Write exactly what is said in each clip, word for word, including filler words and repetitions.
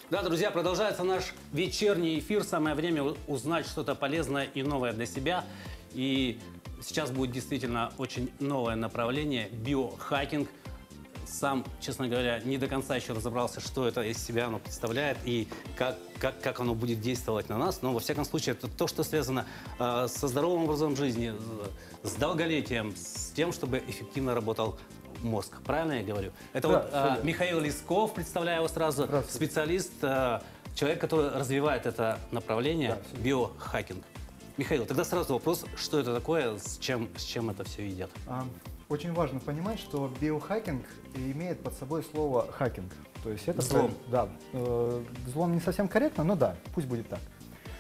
Да, друзья, продолжается наш вечерний эфир. Самое время узнать что-то полезное и новое для себя. И сейчас будет действительно очень новое направление – биохакинг. Сам, честно говоря, не до конца еще разобрался, что это из себя оно представляет и как, как, как оно будет действовать на нас. Но, во всяком случае, это то, что связано э, со здоровым образом жизни, с долголетием, с тем, чтобы эффективно работал мозг. Правильно я говорю? Это да, вот а, Михаил Лесков, представляю его сразу, специалист, а, человек, который развивает это направление, да, биохакинг. Михаил, тогда сразу вопрос, что это такое, с чем, с чем это все едят? А, очень важно понимать, что биохакинг имеет под собой слово хакинг. То есть это Взлом. Да, э, взлом не совсем корректно, но да, пусть будет так.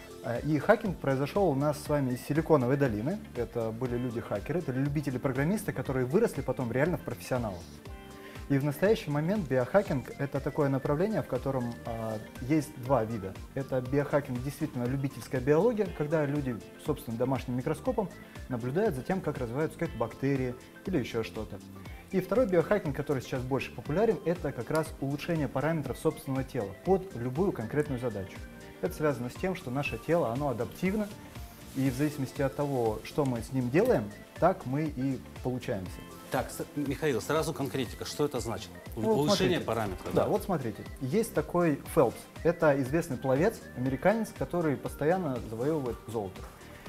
И хакинг произошел у нас с вами из Силиконовой долины. Это были люди-хакеры, это любители-программисты, которые выросли потом реально в профессионалов. И в настоящий момент биохакинг – это такое направление, в котором а, есть два вида. Это биохакинг, действительно любительская биология, когда люди собственным домашним микроскопом наблюдают за тем, как развиваются какие-то бактерии или еще что-то. И второй биохакинг, который сейчас больше популярен, это как раз улучшение параметров собственного тела под любую конкретную задачу. Это связано с тем, что наше тело, оно адаптивно, и в зависимости от того, что мы с ним делаем, так мы и получаемся. Так, Михаил, сразу конкретика, что это значит? Ну, Улучшение смотрите, параметров. Да, да, вот смотрите, есть такой Фелпс, это известный пловец, американец, который постоянно завоевывает золото.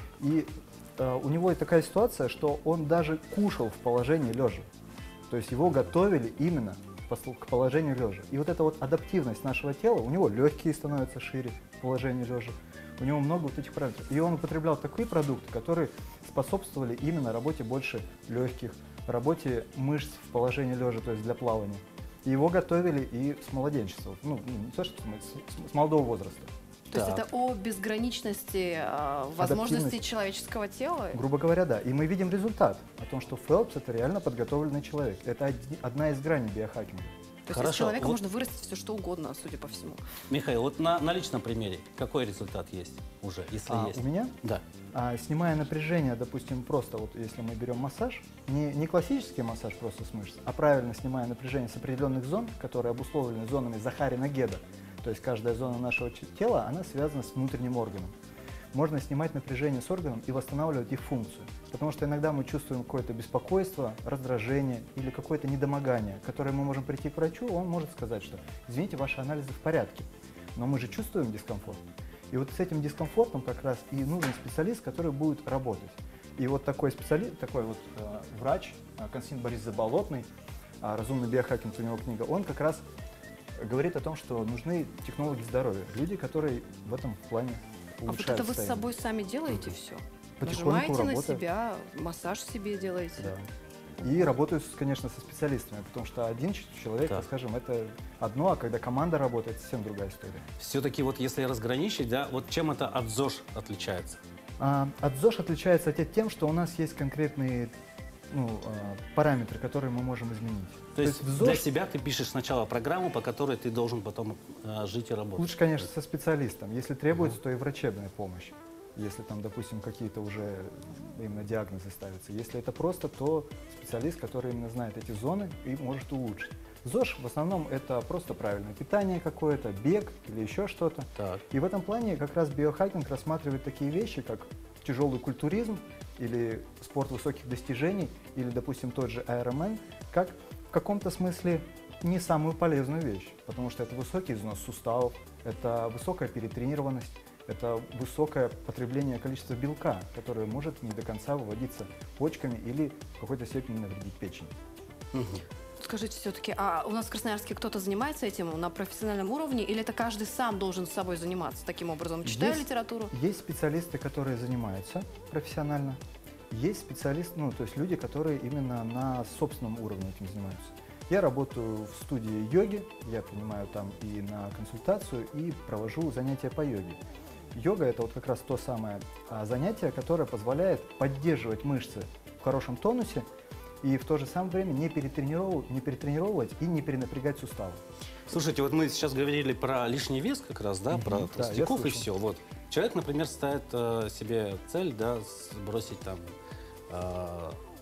И э, у него такая ситуация, что он даже кушал в положении лежа, то есть его готовили именно к положению лежа. И вот эта вот адаптивность нашего тела, у него легкие становятся шире в положении лежа, у него много вот этих параметров. И он употреблял такие продукты, которые способствовали именно работе больше легких, работе мышц в положении лежа, то есть для плавания. И его готовили и с младенчества, ну, не то, что с, с молодого возраста. То так. есть это о безграничности э, возможностей человеческого тела? Грубо говоря, да. И мы видим результат о том, что Фелпс – это реально подготовленный человек. Это одни, одна из граней биохакинга. То есть из человека вот можно вырастить все, что угодно, судя по всему. Михаил, вот на, на личном примере какой результат есть уже, если а, есть? У меня? Да. А, снимая напряжение, допустим, просто вот если мы берем массаж, не, не классический массаж просто с мышц, а правильно снимая напряжение с определенных зон, которые обусловлены зонами Захарина-Геда. То есть каждая зона нашего тела, она связана с внутренним органом. Можно снимать напряжение с органом и восстанавливать их функцию. Потому что иногда мы чувствуем какое-то беспокойство, раздражение или какое-то недомогание, которое мы можем прийти к врачу, он может сказать, что извините, ваши анализы в порядке, но мы же чувствуем дискомфорт. И вот с этим дискомфортом как раз и нужен специалист, который будет работать. И вот такой специалист, такой вот э, врач, Константин Борис Заболотный, э, «Разумный биохакинг», у него книга, он как раз говорит о том, что нужны технологи здоровья, люди, которые в этом плане улучшают. А вот это вы состояние. с собой сами делаете все? Потихоньку Нажимаете работаю. на себя, массаж себе делаете? Да. И работаю, конечно, со специалистами, потому что один человек, да. скажем, это одно, а когда команда работает, совсем другая история. Все-таки вот если разграничить, да, вот чем это от ЗОЖ отличается? А, от ЗОЖ отличается тем, что у нас есть конкретные ну, параметры, которые мы можем изменить. То, То есть, есть ЗОЖ... для себя ты пишешь сначала программу, по которой ты должен потом э, жить и работать? Лучше, конечно, со специалистом. Если требуется, uh-huh. то и врачебная помощь. Если там, допустим, какие-то уже именно диагнозы ставятся. Если это просто, то специалист, который именно знает эти зоны и может улучшить. ЗОЖ в основном это просто правильное питание какое-то, бег или еще что-то. И в этом плане как раз биохакинг рассматривает такие вещи, как тяжелый культуризм или спорт высоких достижений, или, допустим, тот же Ironman, как в каком-то смысле не самую полезную вещь, потому что это высокий износ суставов, это высокая перетренированность, это высокое потребление количества белка, которое может не до конца выводиться почками или в какой-то степени навредить печени. Угу. Скажите все-таки, а у нас в Красноярске кто-то занимается этим на профессиональном уровне, или это каждый сам должен с собой заниматься таким образом? Читаю есть, литературу? Есть специалисты, которые занимаются профессионально, есть специалисты, ну, то есть люди, которые именно на собственном уровне этим занимаются. Я работаю в студии йоги, я принимаю там и на консультацию, и провожу занятия по йоге. Йога – это вот как раз то самое а, занятие, которое позволяет поддерживать мышцы в хорошем тонусе и в то же самое время не перетренировывать, не перетренировывать и не перенапрягать суставы. Слушайте, вот мы сейчас говорили про лишний вес как раз, да, mm-hmm. про толстяков, да, и все. Вот. Человек, например, ставит э, себе цель, да, сбросить там э,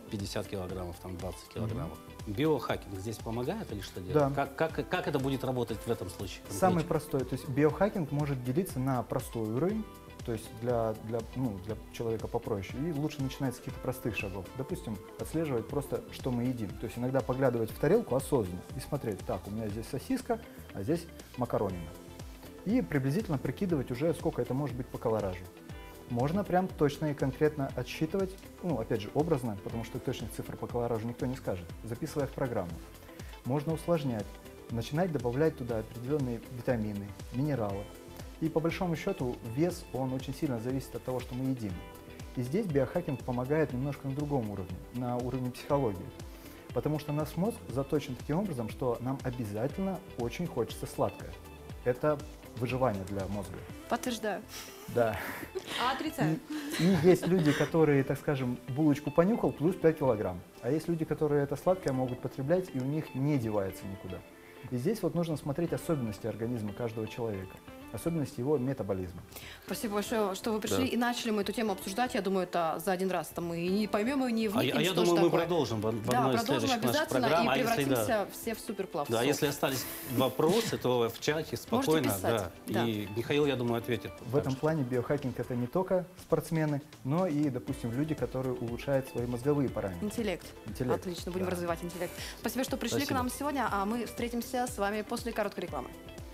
пятьдесят килограммов, там двадцать килограммов. Биохакинг здесь помогает или что делает? Да. Как, как, как это будет работать в этом случае? Самый конкретно? простой, то есть биохакинг может делиться на простой уровень, то есть для, для, ну, для человека попроще. И лучше начинать с каких-то простых шагов. Допустим, отслеживать просто, что мы едим. То есть иногда поглядывать в тарелку осознанно и смотреть, так, у меня здесь сосиска, а здесь макаронина. И приблизительно прикидывать уже, сколько это может быть по колоражу. Можно прям точно и конкретно отсчитывать, ну, опять же, образно, потому что точных цифр по колоражу никто не скажет, записывая в программу. Можно усложнять, начинать добавлять туда определенные витамины, минералы. И по большому счету вес, он очень сильно зависит от того, что мы едим. И здесь биохакинг помогает немножко на другом уровне, на уровне психологии. Потому что наш мозг заточен таким образом, что нам обязательно очень хочется сладкое. Это выживание для мозга. Подтверждаю. Да. А отрицаю. И, и есть люди, которые, так скажем, булочку понюхал, плюс пять килограмм. А есть люди, которые это сладкое могут потреблять, и у них не девается никуда. И здесь вот нужно смотреть особенности организма каждого человека, особенности его метаболизма. Спасибо большое, что вы пришли Да. и начали мы эту тему обсуждать. Я думаю, это за один раз мы и не поймем, и не А, вникнем, я- а я что же думаю, мы такое. продолжим в, в Да, одной из продолжим следующих наших обязательно программ. и А если, превратимся да, все в суперплавцев. да, если остались вопросы, то в чате спокойно. писать, Да. да. И Михаил, я думаю, ответит. В Так этом что- плане биохакинг это не только спортсмены, но и, допустим, люди, которые улучшают свои мозговые параметры. Интеллект. Интеллект, Отлично, будем да. развивать интеллект. Спасибо, что пришли Спасибо. к нам сегодня, а мы встретимся с вами после короткой рекламы.